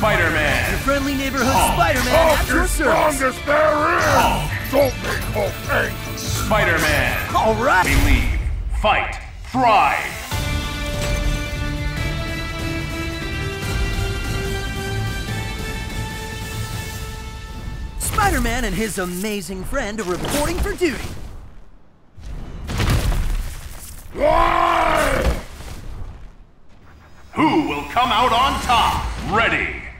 Spider-Man. Your friendly neighborhood Spider-Man at your service. Strongest there is! Don't make Hulk angry! Spider-Man. All right. Believe, fight, thrive. Spider-Man and his amazing friend are reporting for duty. Who will come out on top? Ready.